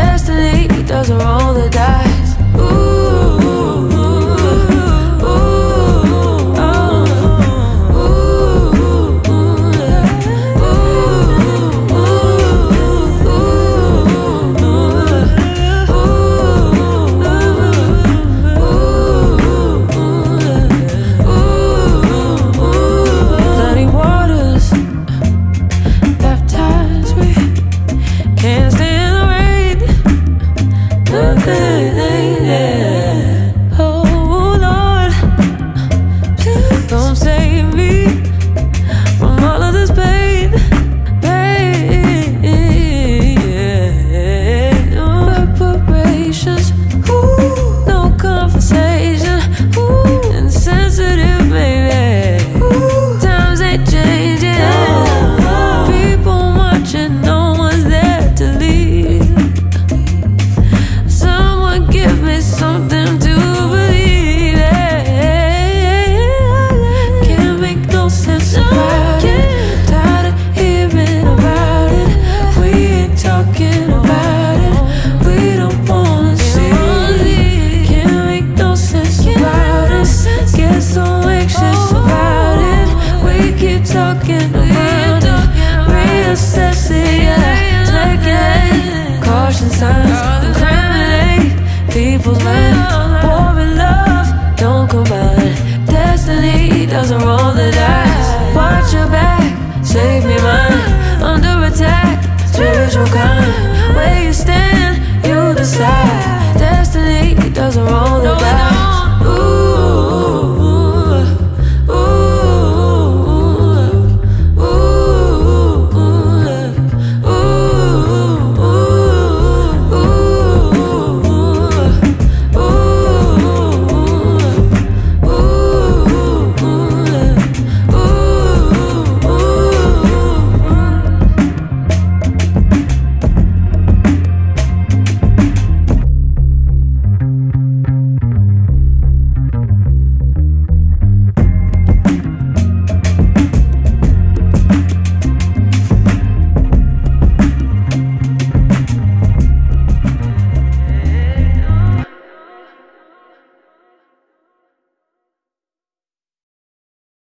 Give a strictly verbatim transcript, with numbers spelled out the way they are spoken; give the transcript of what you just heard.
destiny doesn't roll the dice. Ooh, ooh, ooh, ooh, ooh, ooh, bloody waters baptize me. Can't stand the rain. Oh Lord, come save me from all of this pain. Pain. Preparations, ooh, no conversation, ooh, insensitive, baby. Ooh, times ain't changing. People marching, no one's there to lead. Someone give me something to believe in. Can't make no sense about it. Tired of hearing about it. We ain't talking about it. We don't wanna see. Can't make no sense about it. Get so anxious about it. We keep talking about it. Reassess it, yeah. Speculate. Caution signs.